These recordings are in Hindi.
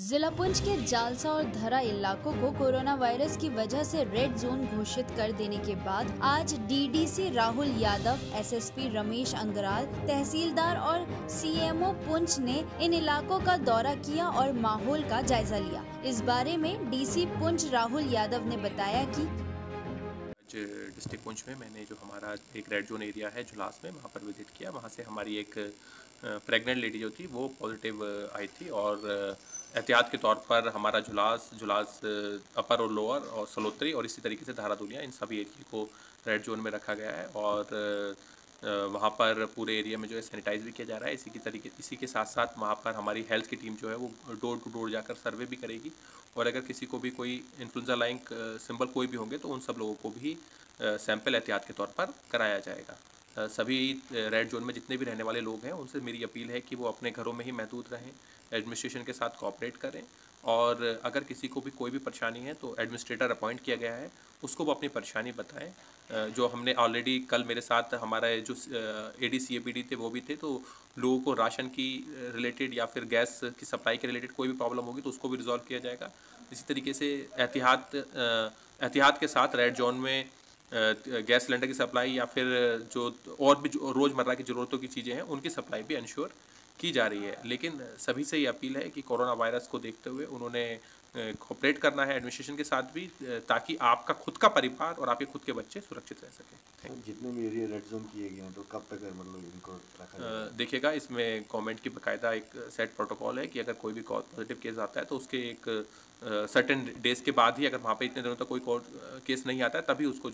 जिला पुंछ के जालसा और धरा इलाकों को कोरोना वायरस की वजह से रेड जोन घोषित कर देने के बाद आज डीडीसी राहुल यादव, एसएसपी रमेश अंगराल, तहसीलदार और सीएमओ पुंछ ने इन इलाकों का दौरा किया और माहौल का जायजा लिया। इस बारे में डीसी पुंछ राहुल यादव ने बताया कि डिस्ट्रिक्ट पुंछ में मैंने जो हमारा एक रेड जोन एरिया है जुलास में, वहाँ पर विजिट किया। वहाँ से हमारी एक प्रेग्नेंट लेडी जो थी वो पॉजिटिव आई थी और एहतियात के तौर पर हमारा जुलास अपर और लोअर और सलोत्री और इसी तरीके से धारादुलिया, इन सभी एरिया को रेड जोन में रखा गया है और वहाँ पर पूरे एरिया में जो है सैनिटाइज भी किया जा रहा है। इसी के साथ साथ वहाँ पर हमारी हेल्थ की टीम जो है वो डोर टू डोर जाकर सर्वे भी करेगी और अगर किसी को भी कोई इन्फ्लुएंजा लाइक सिंबल कोई भी होंगे तो उन सब लोगों को भी सैंपल एहतियात के तौर पर कराया जाएगा। सभी रेड जोन में जितने भी रहने वाले लोग हैं उनसे मेरी अपील है कि वो अपने घरों में ही महदूद रहें, एडमिनिस्ट्रेशन के साथ कोऑपरेट करें और अगर किसी को भी कोई भी परेशानी है तो एडमिनिस्ट्रेटर अपॉइंट किया गया है, उसको वो अपनी परेशानी बताएं। जो हमने ऑलरेडी कल मेरे साथ हमारा जो AD/CAPD थे वो भी थे, तो लोगों को राशन की रिलेटेड या फिर गैस की सप्लाई के रिलेटेड कोई भी प्रॉब्लम होगी तो उसको भी रिजॉल्व किया जाएगा। इसी तरीके से एहतियात के साथ रेड जोन में गैस सिलेंडर की सप्लाई या फिर जो और भी जो रोज़मर्रा की ज़रूरतों की चीज़ें हैं उनकी सप्लाई भी इंश्योर की जा रही है। लेकिन सभी से ये अपील है कि कोरोना वायरस को देखते हुए उन्होंने कोऑपरेट करना है एडमिनिस्ट्रेशन के साथ भी, ताकि आपका खुद का परिवार और आपके खुद के बच्चे सुरक्षित रह सकें। जितने भी एरिया रेड जोन किए गए हैं तो कब तक मतलब इनको रखा जाएगा? देखिएगा, इसमें गवर्नमेंट की बाकायदा एक सेट प्रोटोकॉल है कि अगर कोई भी पॉजिटिव केस आता है तो उसके एक सर्टेन डेज के बाद ही, अगर वहाँ पे इतने दिनों तक कोई केस नहीं आता है तभी उसको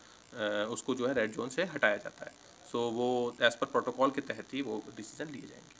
जो है रेड जोन से हटाया जाता है। सो वो एज़ पर प्रोटोकॉल के तहत ही वो डिसीजन लिए जाएंगे।